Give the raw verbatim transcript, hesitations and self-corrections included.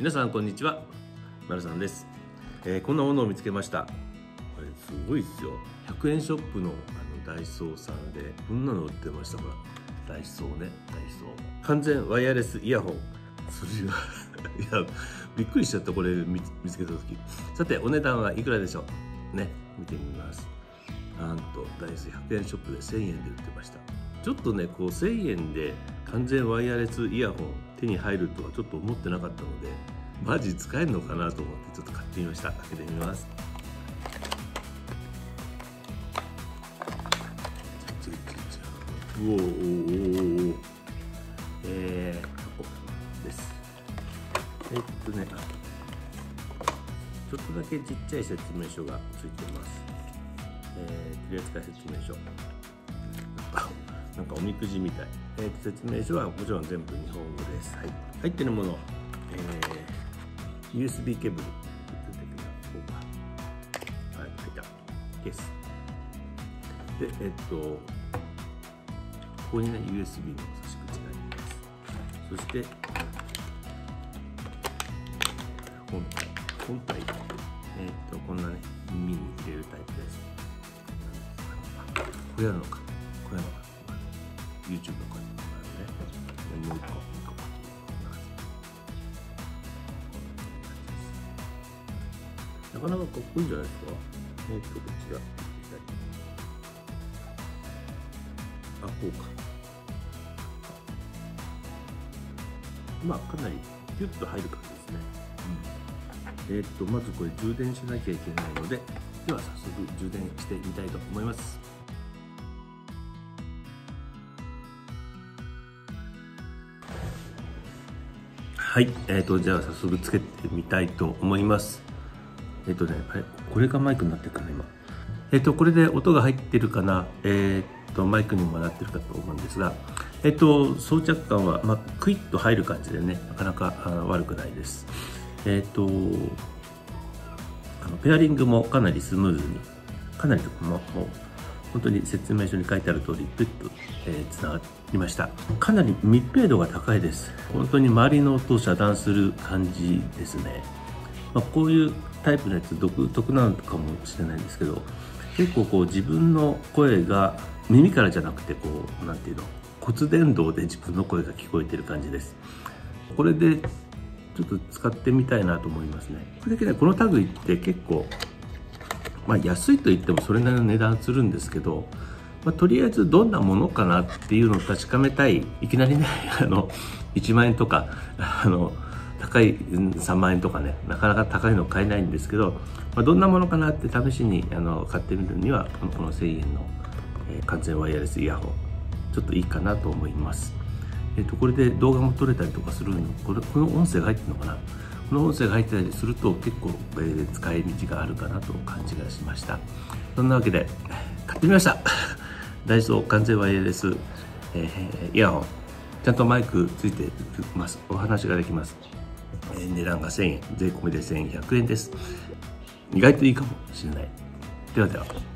皆さんこんにちは、まるさんです。えー、こんなものを見つけました。これすごいですよ。ひゃくえんショップのあのダイソーさんでこんなの売ってました。ほら、ダイソーね、ダイソー完全ワイヤレスイヤホン。それがいやびっくりしちゃった、これ 見, 見つけた時。さてお値段はいくらでしょうね。見てみます。なんとダイソーひゃくえんショップでせんえんで売ってました。ちょっとね、こうせんえんで完全ワイヤレスイヤホン手に入るとはちょっと思ってなかったので、マジ使えるのかなと思ってちょっと買ってみました。開けてみます。うおーおーおーおーえー、箱です。えっとね、ちょっとだけちっちゃい説明書がついてます。えー、取扱説明書。なんかおみくじみたい。えー、説明書はもちろん全部日本語です。はい、入ってるもの、えー、ユーエスビー ケーブル、はい、入ったケースで、えっとここにね ユーエスビー の差し口があります。そして本体本体えっとこんなね耳に入れるタイプです。これやるのかこれやるのかYouTube の声とかね、もう一個、もう一個、なかなかかっこいいんじゃないですか。えっと、こちら、あ、こうか。まあ、かなりギュッと入る感じですね。うん、えっと、まずこれ充電しなきゃいけないので、では早速充電してみたいと思います。はい、えーと、じゃあ早速つけてみたいと思います。えっ、ー、とね、あれ、これがマイクになってるかな、今。えっ、ー、と、これで音が入ってるかな、えっ、ー、と、マイクにもなってるかと思うんですが、えっ、と、装着感は、まあ、クイッと入る感じでね、なかなか悪くないです。えっ、と、あのペアリングもかなりスムーズに、かなりもう、もう本当に説明書に書いてある通り、ピュッと、えー、つながりました。かなり密閉度が高いです。本当に周りの音を遮断する感じですね。まあ、こういうタイプのやつ独特なのかもしれないんですけど、結構こう自分の声が耳からじゃなくて、こうなんていうの、骨伝導で自分の声が聞こえてる感じです。これでちょっと使ってみたいなと思いますね。これだけね、この類って結構まあ安いと言ってもそれなりの値段するんですけど、まあ、とりあえずどんなものかなっていうのを確かめたい。いきなりねあのいちまんえんとかあの高いさんまんえんとかね、なかなか高いの買えないんですけど、まあ、どんなものかなって試しにあの買ってみるにはこの、このせんえんの、えー、完全ワイヤレスイヤホンちょっといいかなと思います。えっとこれで動画も撮れたりとかするの、これこの音声が入ってるのかな。この音声が入ってたりすると結構、えー、使い道があるかなと感じがしました。そんなわけで買ってみましたダイソー完全ワイヤレス、えー、イヤホン、ちゃんとマイクついてます。お話ができます。えー、値段がせんえん、税込みでせんひゃくえんです。意外といいかもしれない。ではでは。